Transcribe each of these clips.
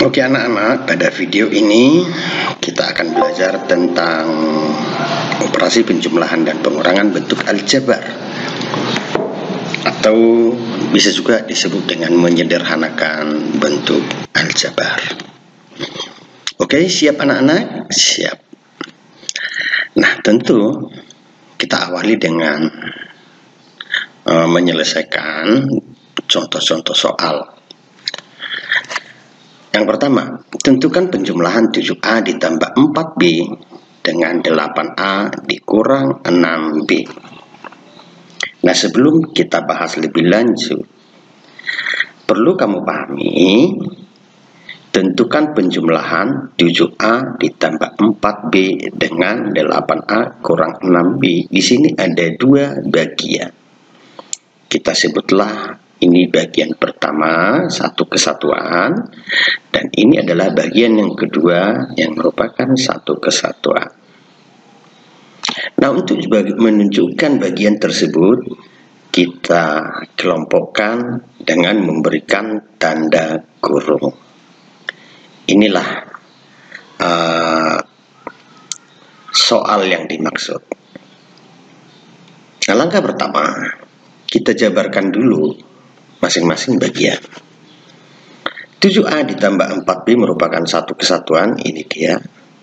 Oke anak-anak, pada video ini kita akan belajar tentang operasi penjumlahan dan pengurangan bentuk aljabar, atau bisa juga disebut dengan menyederhanakan bentuk aljabar. Oke, siap anak-anak? Siap. Nah, tentu kita awali dengan menyelesaikan contoh-contoh soal. Yang pertama, tentukan penjumlahan 7A ditambah 4B dengan 8A dikurang 6B. Nah, sebelum kita bahas lebih lanjut, perlu kamu pahami, tentukan penjumlahan 7A ditambah 4B dengan 8A kurang 6B. Di sini ada dua bagian. Kita sebutlah ini bagian pertama, satu kesatuan, dan ini adalah bagian yang kedua yang merupakan satu kesatuan. Nah, untuk menunjukkan bagian tersebut, kita kelompokkan dengan memberikan tanda kurung. Inilah soal yang dimaksud. Nah, langkah pertama, kita jabarkan dulu masing-masing bagian. 7A ditambah 4B merupakan satu kesatuan, ini dia.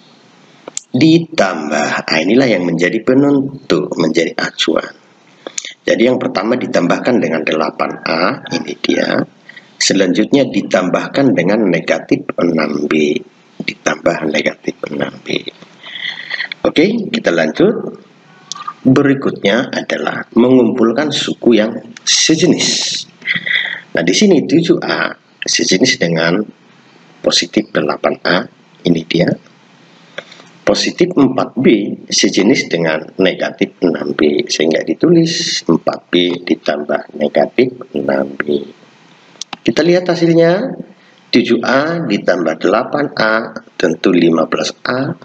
Ditambah, inilah yang menjadi penentu, menjadi acuan. Jadi yang pertama ditambahkan dengan 8A, ini dia. Selanjutnya ditambahkan dengan negatif 6B, ditambah negatif 6B. Oke, kita lanjut. Berikutnya adalah mengumpulkan suku yang sejenis. Nah, di sini 7A sejenis dengan positif 8A, ini dia. Positif 4B sejenis dengan negatif 6B, sehingga ditulis 4B ditambah negatif 6B. Kita lihat hasilnya, 7A ditambah 8A tentu 15A,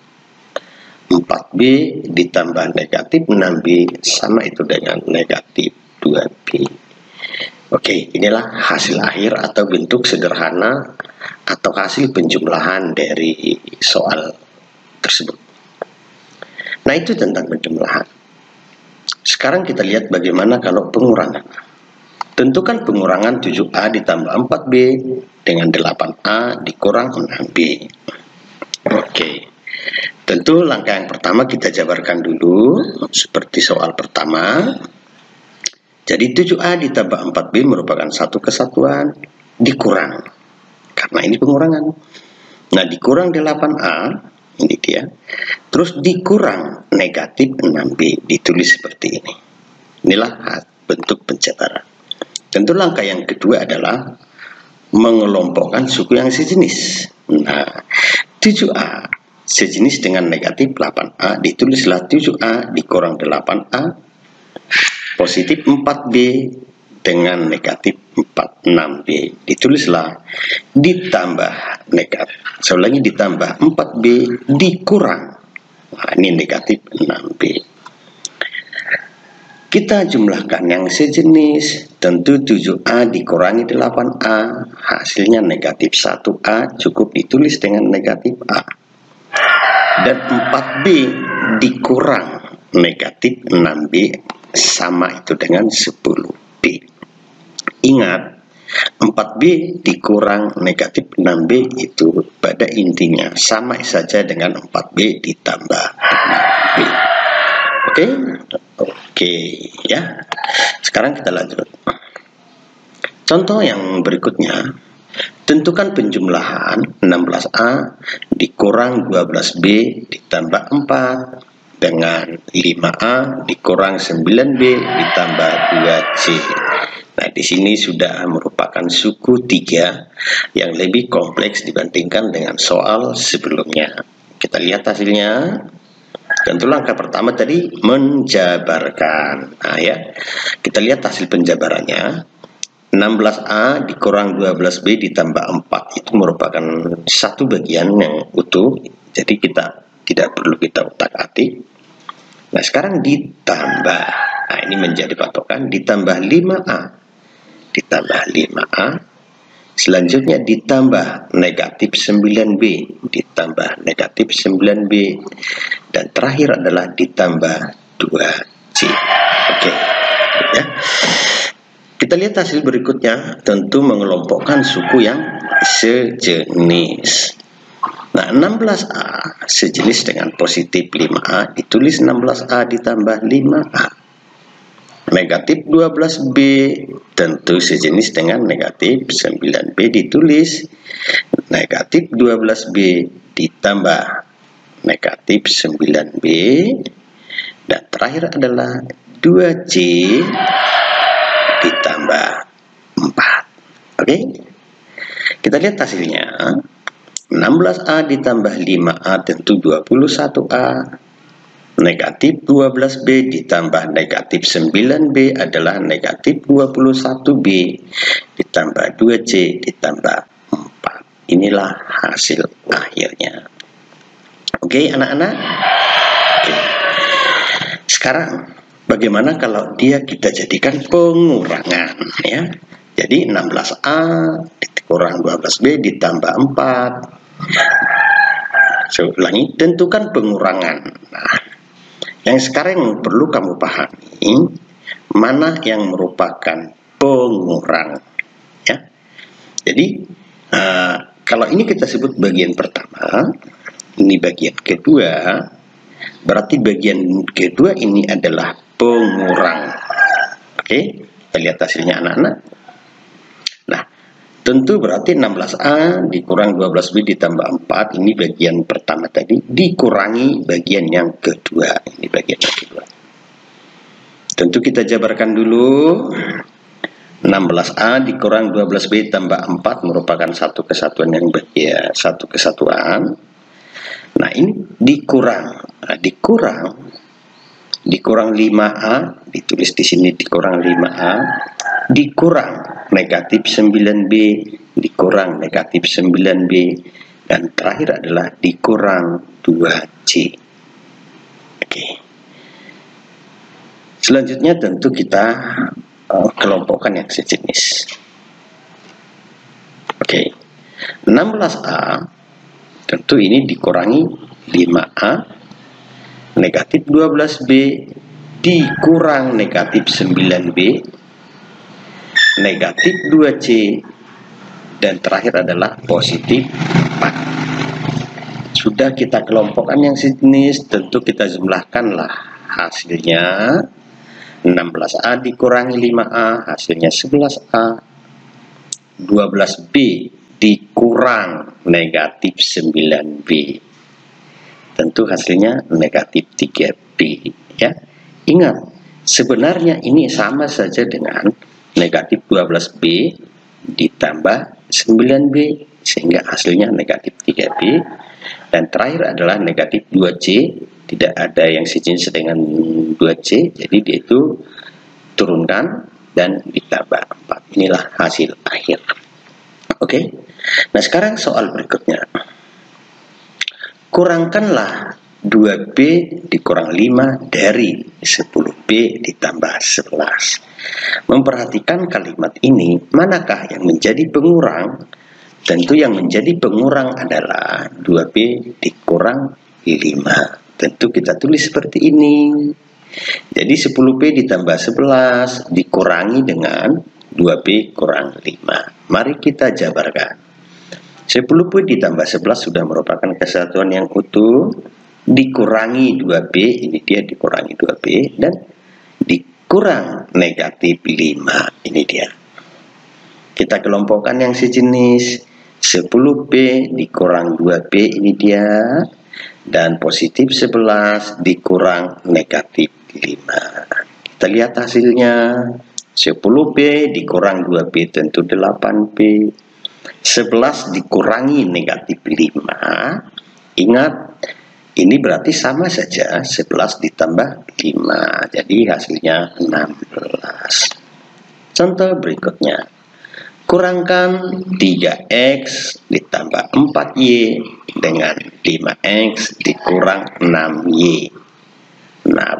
4B ditambah negatif 6B sama itu dengan negatif 2B. Oke, inilah hasil akhir atau bentuk sederhana atau hasil penjumlahan dari soal tersebut. Nah, itu tentang penjumlahan. Sekarang kita lihat bagaimana kalau pengurangan. Tentukan pengurangan 7A ditambah 4B dengan 8A dikurang 6B. Oke. Tentu langkah yang pertama kita jabarkan dulu seperti soal pertama. Jadi 7A ditambah 4B merupakan satu kesatuan dikurang, karena ini pengurangan. Nah, dikurang 8A, ini dia. Terus dikurang negatif 6B, ditulis seperti ini. Inilah bentuk penjabaran. Tentu langkah yang kedua adalah mengelompokkan suku yang sejenis. Nah, 7A sejenis dengan negatif 8A, ditulislah 7A dikurang 8A positif 4B dengan negatif 6B, ditulislah ditambah negatif, lagi ditambah 4B dikurang, nah, ini negatif 6B. Kita jumlahkan yang sejenis, tentu 7A dikurangi 8A, hasilnya negatif 1A, cukup ditulis dengan negatif A. Dan 4B dikurang negatif 6B sama itu dengan 10B. Ingat, 4B dikurang negatif 6B itu pada intinya sama saja dengan 4B ditambah 6B. Oke ya. Sekarang kita lanjut. Contoh yang berikutnya, tentukan penjumlahan 16A dikurang 12B ditambah 4 dengan 5A dikurang 9B ditambah 2C. Nah, di sini sudah merupakan suku 3 yang lebih kompleks dibandingkan dengan soal sebelumnya. Kita lihat hasilnya. Tentu langkah pertama tadi menjabarkan. Nah, ya. Kita lihat hasil penjabarannya. 16A dikurang 12B ditambah 4 itu merupakan satu bagian yang utuh, jadi kita tidak perlu kita utak-atik. Nah, sekarang ditambah, nah ini menjadi patokan, ditambah 5A Selanjutnya ditambah negatif 9B, ditambah negatif 9B, dan terakhir adalah ditambah 2C. Oke, ya. Kita lihat hasil berikutnya, tentu mengelompokkan suku yang sejenis. Nah, 16A sejenis dengan positif 5A, ditulis 16A ditambah 5A. Negatif 12B tentu sejenis dengan negatif 9B, ditulis negatif 12B ditambah negatif 9B, dan terakhir adalah 2C ditambah 4. Oke, kita lihat hasilnya. 16A ditambah 5A tentu 21A. Negatif 12B ditambah negatif 9B adalah negatif 21B ditambah 2C ditambah 4. Inilah hasil akhirnya. Oke, anak-anak. Oke. Sekarang bagaimana kalau dia kita jadikan pengurangan, ya? Jadi 16A dikurang 12B ditambah 4. Saya ulangi, tentukan pengurangan. Nah, yang sekarang perlu kamu pahami, mana yang merupakan pengurang, ya. Jadi kalau ini kita sebut bagian pertama, ini bagian kedua, berarti bagian kedua ini adalah pengurang. Oke, kita lihat hasilnya anak-anak. Nah, tentu berarti 16A dikurang 12B ditambah 4, ini bagian pertama tadi, dikurangi bagian yang kedua, ini bagian yang kedua. Tentu kita jabarkan dulu. 16A dikurang 12B tambah 4 merupakan satu kesatuan yang bagian, satu kesatuan. Nah, ini dikurang. Nah, dikurang 5A, ditulis di sini dikurang 5A, dikurang negatif 9B, dikurang negatif 9B, dan terakhir adalah dikurang 2C. Oke. Selanjutnya tentu kita kelompokkan yang sejenis. Oke. 16A tentu ini dikurangi 5A, negatif 12B dikurang negatif 9B, negatif 2C, dan terakhir adalah positif 4. Sudah kita kelompokkan yang sejenis, tentu kita jumlahkanlah hasilnya. 16A dikurangi 5A, hasilnya 11A. 12B dikurang negatif 9B, tentu hasilnya negatif 3B, ya. Ingat, sebenarnya ini sama saja dengan negatif 12B ditambah 9B, sehingga hasilnya negatif 3B, dan terakhir adalah negatif 2C, tidak ada yang sejenis dengan 2C, jadi dia itu turunkan dan ditambah 4. Inilah hasil akhir. Oke. Nah, sekarang soal berikutnya. Kurangkanlah 2B dikurang 5 dari 10B ditambah 11. Memperhatikan kalimat ini, manakah yang menjadi pengurang? Tentu yang menjadi pengurang adalah 2B dikurang 5. Tentu kita tulis seperti ini. Jadi 10B ditambah 11 dikurangi dengan 2B kurang 5. Mari kita jabarkan. 10B ditambah 11 sudah merupakan kesatuan yang utuh, dikurangi 2B, ini dia dikurangi 2B, dan dikurang negatif 5, ini dia. Kita kelompokkan yang sejenis, 10B dikurang 2B, ini dia, dan positif 11 dikurang negatif 5. Kita lihat hasilnya. 10B dikurang 2B tentu 8B. 11 dikurangi negatif 5. Ingat, ini berarti sama saja 11 ditambah 5. Jadi hasilnya 16. Contoh berikutnya. Kurangkan 3X ditambah 4Y dengan 5X dikurang 6Y. Nah,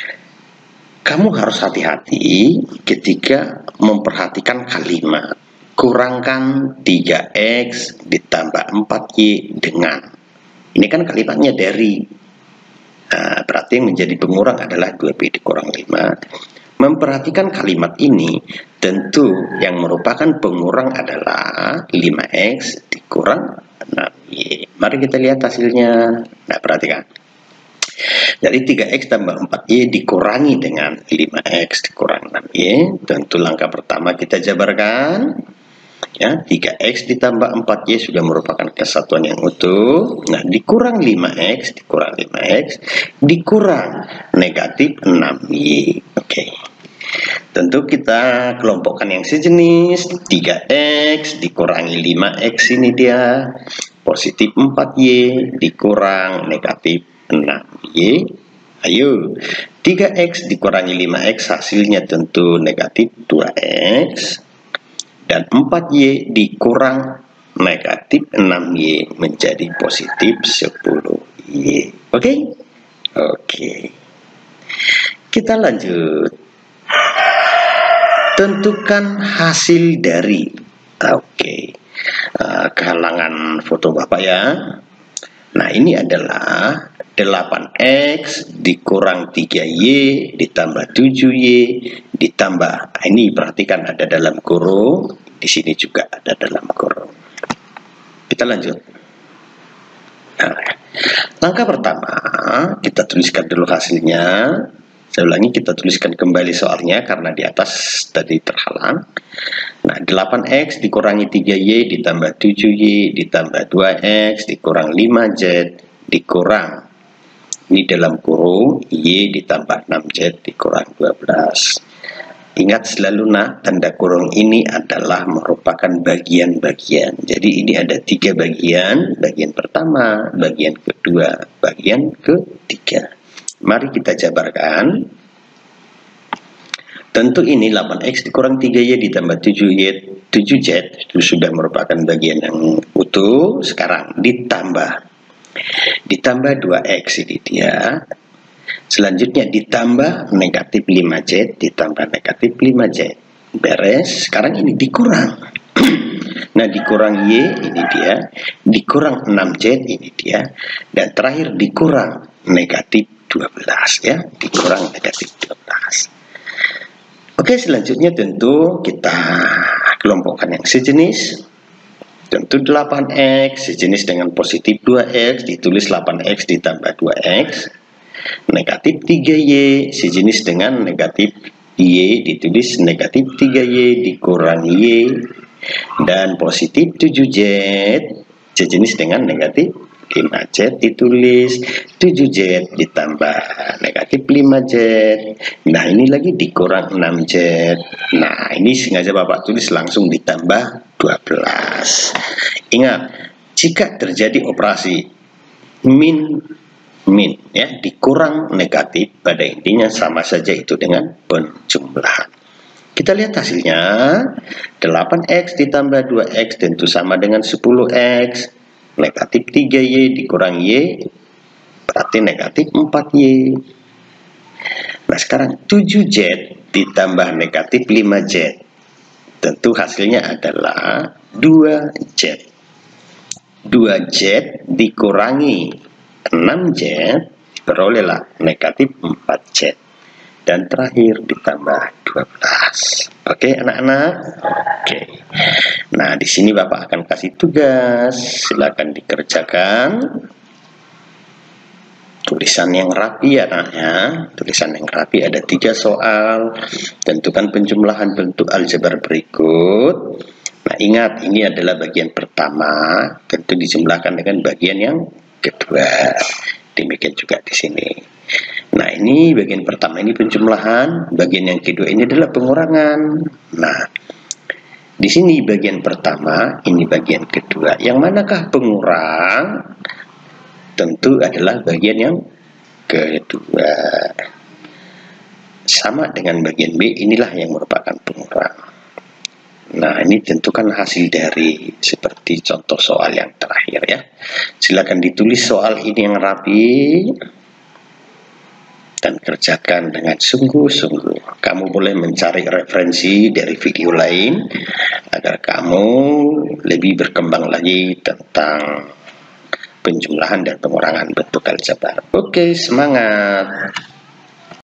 kamu harus hati-hati ketika memperhatikan kalimat. kurangkan 3X ditambah 4Y dengan. Ini kan kalimatnya dari. Nah, berarti yang menjadi pengurang adalah 2B dikurang 5. Memperhatikan kalimat ini, tentu yang merupakan pengurang adalah 5X dikurang 6Y. Mari kita lihat hasilnya. Nah, perhatikan. Dari 3X tambah 4Y dikurangi dengan 5X dikurang 6Y. Tentu langkah pertama kita jabarkan. Ya, 3X ditambah 4Y sudah merupakan kesatuan yang utuh. Nah, dikurang 5X, dikurang 5X, dikurang negatif 6Y. Oke. Tentu kita kelompokkan yang sejenis. 3X dikurangi 5X, ini dia. Positif 4Y dikurang negatif 6Y. Ayo. 3X dikurangi 5X hasilnya tentu negatif 2X. Dan 4Y dikurang negatif 6Y menjadi positif 10Y. Oke? Oke. Kita lanjut. Tentukan hasil dari. Oke. Kehalangan foto Bapak ya. Nah, ini adalah 8X dikurang 3Y ditambah 7Y ditambah, ini perhatikan ada dalam kurung, di sini juga ada dalam kurung. Kita lanjut. Nah, langkah pertama kita tuliskan dulu hasilnya. Saya ulangi, kita tuliskan kembali soalnya karena di atas tadi terhalang. Nah, 8X dikurangi 3Y ditambah 7Y ditambah 2X dikurang 5Z dikurang, ini dalam kurung, Y ditambah 6Z dikurang 12. Ingat selalu nak, tanda kurung ini adalah merupakan bagian-bagian. Jadi ini ada 3 bagian, bagian pertama, bagian kedua, bagian ketiga. Mari kita jabarkan. Tentu ini 8X dikurang 3Y ditambah 7Z itu sudah merupakan bagian yang utuh. Sekarang ditambah 2X, ini dia. Selanjutnya ditambah negatif 5Z ditambah negatif 5Z. Beres. Sekarang ini dikurang. Nah, dikurang Y, ini dia. Dikurang 6Z, ini dia. Dan terakhir dikurang negatif 12 ya. Dikurang negatif 12. Oke, selanjutnya tentu kita kelompokkan yang sejenis. Tentu 8X sejenis dengan positif 2X, ditulis 8X ditambah 2X. Negatif 3Y sejenis dengan negatif Y, ditulis negatif 3Y dikurang Y. Dan positif 7Z sejenis dengan negatif 5Z, ditulis 7Z ditambah negatif 5Z. Nah, ini lagi dikurang 6Z. Nah, ini sengaja Bapak tulis langsung ditambah 12. Ingat, jika terjadi operasi min ya, dikurang negatif, pada intinya sama saja itu dengan penjumlahan. Kita lihat hasilnya. 8X ditambah 2X tentu sama dengan 10X. Negatif 3Y dikurang Y berarti negatif 4Y. Nah, sekarang 7Z ditambah negatif 5Z. Tentu hasilnya adalah 2Z. 2Z dikurangi 6Z berolehlah negatif 4Z. Dan terakhir ditambah 12. Oke, anak-anak. Oke. Nah, di sini Bapak akan kasih tugas. Silakan dikerjakan. Tulisan yang rapi ya, anaknya. Tulisan yang rapi ada 3 soal. Tentukan penjumlahan bentuk aljabar berikut. Nah, ingat ini adalah bagian pertama. Tentu dijumlahkan dengan bagian yang kedua. Demikian juga di sini. Nah, ini bagian pertama ini penjumlahan, bagian yang kedua ini adalah pengurangan. Nah, di sini bagian pertama, ini bagian kedua. Yang manakah pengurang? Tentu adalah bagian yang kedua. Sama dengan bagian B, inilah yang merupakan pengurang. Nah, ini tentukan hasil dari seperti contoh soal yang terakhir ya. Silakan ditulis soal ini yang rapi dan kerjakan dengan sungguh-sungguh. Kamu boleh mencari referensi dari video lain agar kamu lebih berkembang lagi tentang penjumlahan dan pengurangan bentuk aljabar. Oke, semangat.